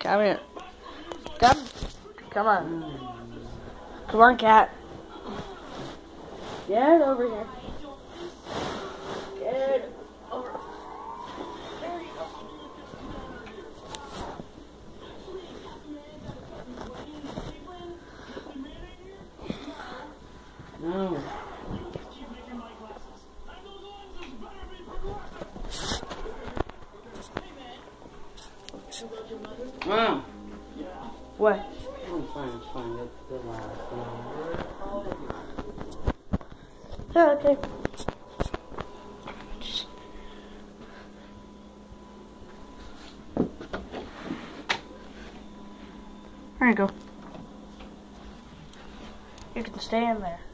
Come here. Come on. Come on, cat. Get over here. Get over. There you go. No. Mom. What? I'm fine, it's fine. That's the last one. Yeah, okay. There you go. You can stay in there.